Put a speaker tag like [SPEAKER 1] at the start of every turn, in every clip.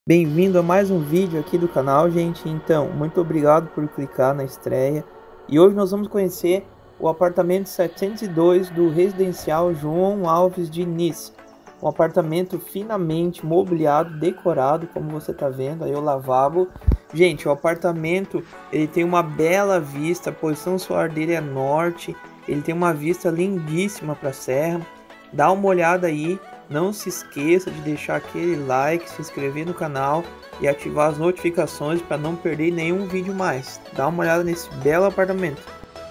[SPEAKER 1] Bem-vindo a mais um vídeo aqui do canal, gente. Então, muito obrigado por clicar na estreia. E hoje nós vamos conhecer o apartamento 702 do residencial João Alves Diniz. Um apartamento finamente mobiliado, decorado, como você tá vendo aí o lavabo. Gente, o apartamento ele tem uma bela vista, a posição solar dele é norte. Ele tem uma vista lindíssima para a serra. Dá uma olhada aí. Não se esqueça de deixar aquele like, se inscrever no canal e ativar as notificações para não perder nenhum vídeo mais. Dá uma olhada nesse belo apartamento.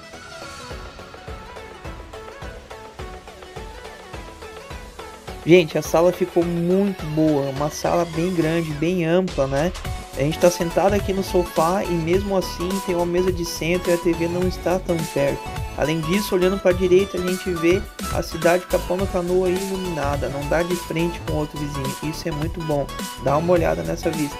[SPEAKER 1] Gente, a sala ficou muito boa, uma sala bem grande, bem ampla, né? A gente está sentado aqui no sofá e mesmo assim tem uma mesa de centro e a TV não está tão perto. Além disso, olhando para a direita, a gente vê a cidade de Capão da Canoa iluminada, não dá de frente com outro vizinho. Isso é muito bom, dá uma olhada nessa vista.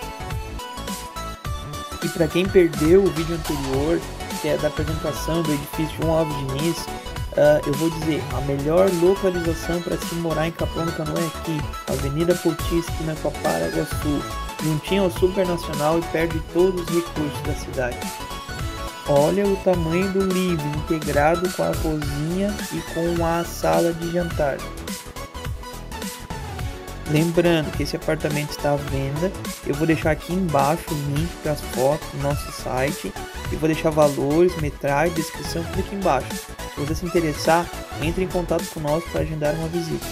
[SPEAKER 1] E para quem perdeu o vídeo anterior, que é da apresentação do edifício João Alves Diniz, eu vou dizer, a melhor localização para se morar em Capão da Canoa é aqui, Avenida Poti, esquina com a Paraguaçu, juntinho ao Supernacional e perto de todos os recursos da cidade. Olha o tamanho do living, integrado com a cozinha e com a sala de jantar. Lembrando que esse apartamento está à venda, eu vou deixar aqui embaixo o link para as fotos do nosso site e vou deixar valores, metragem, descrição tudo aqui embaixo. Se você se interessar, entre em contato conosco para agendar uma visita.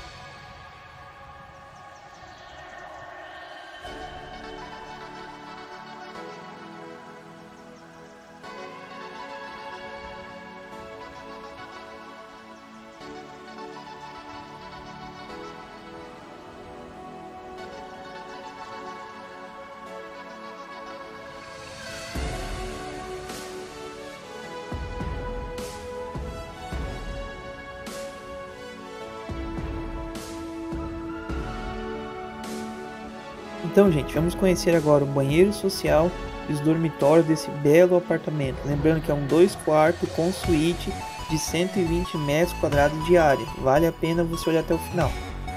[SPEAKER 1] Então, gente, vamos conhecer agora o banheiro social e os dormitórios desse belo apartamento. Lembrando que é um 2 quartos com suíte de 120 metros quadrados de área. Vale a pena você olhar até o final.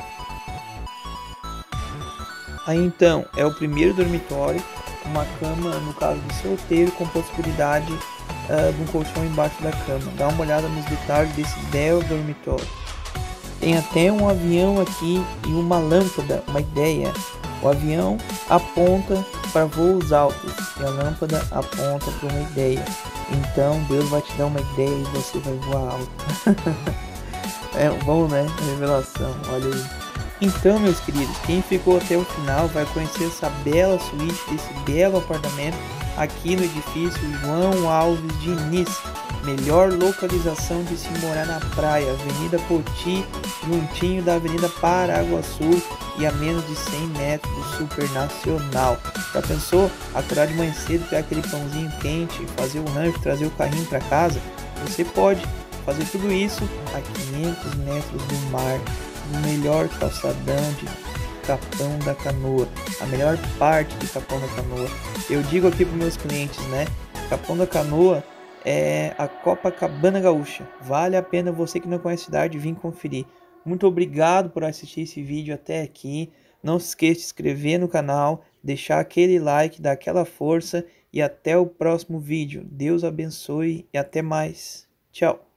[SPEAKER 1] Aí então, é o primeiro dormitório, uma cama, no caso de solteiro, com possibilidade de um colchão embaixo da cama. Dá uma olhada nos detalhes desse belo dormitório. Tem até um avião aqui e uma lâmpada, uma ideia. O avião aponta para voos altos e a lâmpada aponta para uma ideia. Então Deus vai te dar uma ideia e você vai voar alto. É bom, né? Revelação, olha aí. Então, meus queridos, quem ficou até o final vai conhecer essa bela suíte desse belo apartamento aqui no edifício João Alves Diniz. Melhor localização de se morar na praia, Avenida Poti, juntinho da Avenida Paraguaçu e a menos de 100 metros do Supernacional. Já pensou acordar de manhã cedo, pegar aquele pãozinho quente, fazer o rancho, trazer o carrinho para casa? Você pode fazer tudo isso a 500 metros do mar, no melhor calçadão de Capão da Canoa, a melhor parte de Capão da Canoa. Eu digo aqui para meus clientes, né? Capão da Canoa é a Copacabana Gaúcha. Vale a pena você que não conhece a cidade vir conferir. Muito obrigado por assistir esse vídeo até aqui. Não se esqueça de se inscrever no canal, deixar aquele like, dar aquela força e até o próximo vídeo. Deus abençoe e até mais. Tchau.